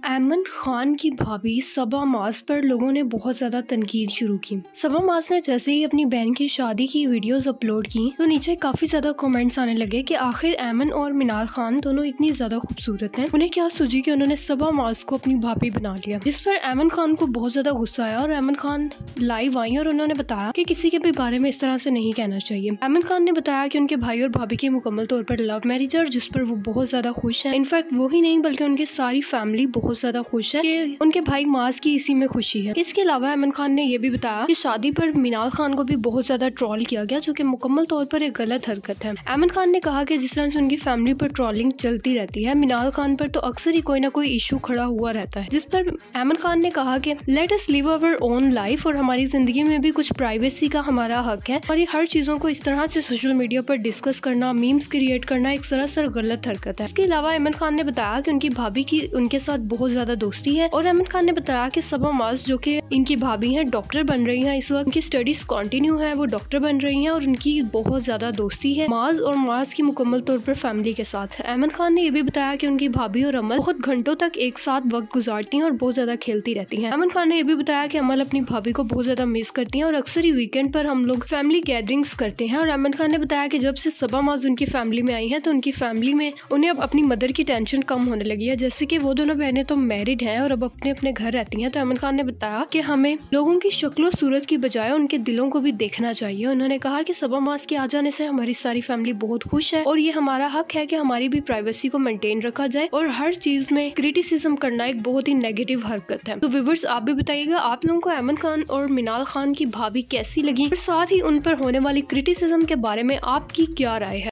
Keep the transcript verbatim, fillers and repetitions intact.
ऐमन खान की भाभी सबा माज पर लोगों ने बहुत ज्यादा तनकीद शुरू की। सबा माज ने जैसे ही अपनी बहन की शादी की वीडियोस अपलोड की तो नीचे काफी ज्यादा कमेंट्स आने लगे कि आखिर ऐमन और मिनाल खान दोनों इतनी ज्यादा खूबसूरत हैं, उन्हें क्या सूझी कि उन्होंने सबा माज को अपनी भाभी बना लिया। जिस पर ऐमन खान को बहुत ज्यादा गुस्सा आया और ऐमन खान लाइव आई और उन्होंने बताया कि किसी के भी बारे में इस तरह से नहीं कहना चाहिए। ऐमन खान ने बताया कि उनके भाई और भाभी की मुकम्मल तौर पर लव मैरिज है, जिस पर वो बहुत ज्यादा खुश है। इनफैक्ट वो ही नहीं बल्कि उनकी सारी फैमिली बहुत ज्यादा खुश है कि उनके भाई माज की इसी में खुशी है। इसके अलावा ऐमन खान ने यह भी बताया कि शादी पर मिनाल खान को भी बहुत ज्यादा ट्रोल किया गया, जो कि मुकम्मल तौर पर एक गलत हरकत है। ऐमन खान ने कहा कि जिस तरह से उनकी फैमिली पर ट्रोलिंग चलती रहती है, मिनाल खान पर तो अक्सर ही कोई ना कोई इशू खड़ा हुआ रहता है। जिस पर ऐमन खान ने कहा कि let us live our own life, और हमारी जिंदगी में भी कुछ प्राइवेसी का हमारा हक है और ये हर चीजों को इस तरह से सोशल मीडिया पर डिस्कस करना, मीम्स क्रिएट करना एक सरासर गलत हरकत है। इसके अलावा ऐमन खान ने बताया कि उनकी भाभी की उनके साथ बहुत ज्यादा दोस्ती है और ऐमन खान ने बताया कि सबा माज जो कि इनकी भाभी हैं डॉक्टर बन रही हैं, इस वक्त उनकी स्टडीज कंटिन्यू है, वो डॉक्टर बन रही हैं और उनकी बहुत ज्यादा दोस्ती है माज और माज की मुकम्मल तौर पर फैमिली के साथ। ऐमन खान ने यह भी बताया कि उनकी भाभी और अमल बहुत घंटों तक एक साथ वक्त गुजारती हैं और बहुत ज्यादा खेलती रहती हैं। ऐमन खान ने यह भी बताया कि अमल अपनी भाभी को बहुत ज्यादा मिस करती हैं और अक्सर ही वीकेंड पर हम लोग फैमिली गैदरिंग्स करते हैं। और ऐमन खान ने बताया कि जब से सबा माज उनकी फैमिली में आई है तो उनकी फैमिली में उन्हें अब अपनी मदर की टेंशन कम होने लगी है, जैसे कि वो दोनों बहनें तो मैरिड हैं और अब अपने अपने घर रहती हैं। तो ऐमन खान ने बताया कि हमें लोगों की शक्लों सूरत की बजाय उनके दिलों को भी देखना चाहिए। उन्होंने कहा कि सबा माज के आ जाने से हमारी सारी फैमिली बहुत खुश है और ये हमारा हक है कि हमारी भी प्राइवेसी को मेंटेन रखा जाए और हर चीज में क्रिटिसिज्म करना एक बहुत ही नेगेटिव हरकत है। तो व्यूअर्स, आप भी बताइएगा आप लोगों को ऐमन खान और मिनाल खान की भाभी कैसी लगी और साथ ही उन पर होने वाली क्रिटिसिज्म के बारे में आपकी क्या राय है।